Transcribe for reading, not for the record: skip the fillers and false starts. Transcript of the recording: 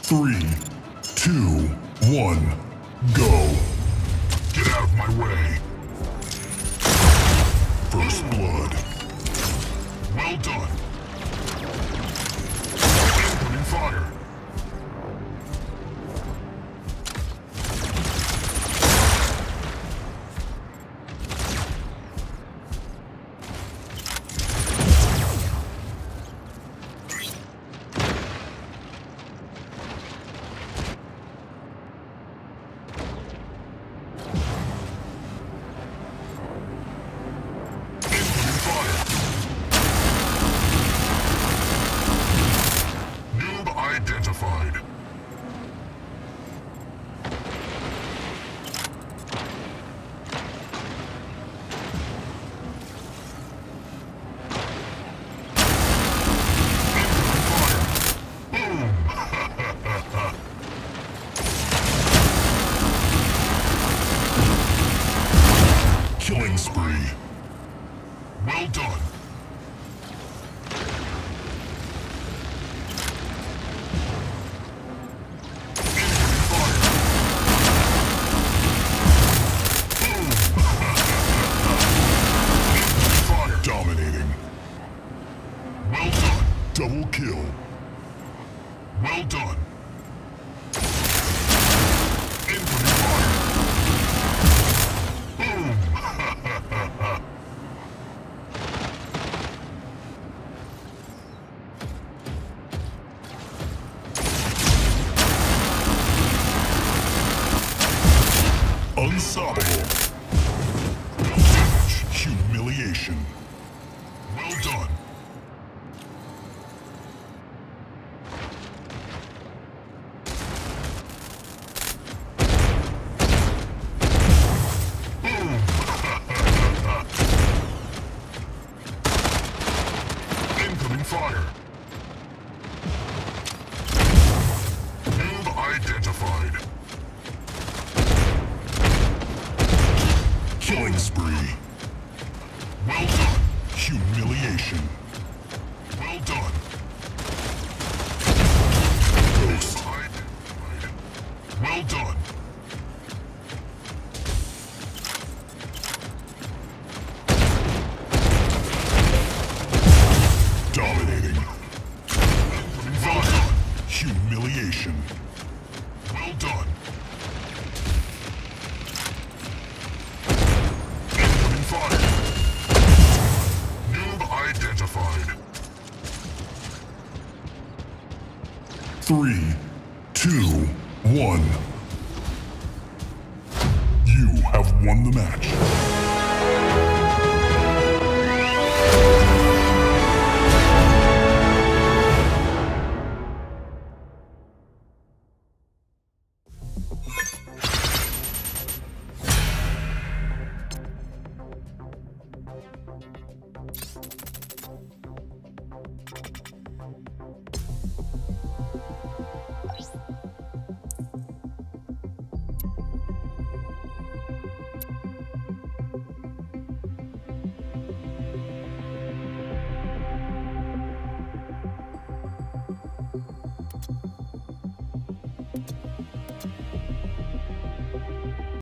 Three, two, one, go. Get out of my way. First blood. Well done. Opening fire. Identified. Boom! Killing spree. Well done. Dominating. Well done. Double kill. Well done. Incoming fire. Boom! Unstoppable. Humiliation. Well done. Boom! Incoming fire. Noob identified. Killing spree. Well done. Humiliation. Well done. Ghost. Well done. Dominating. Well done. Humiliation. Well done. Incoming fire. Identified. 3, 2, 1. You have won the match.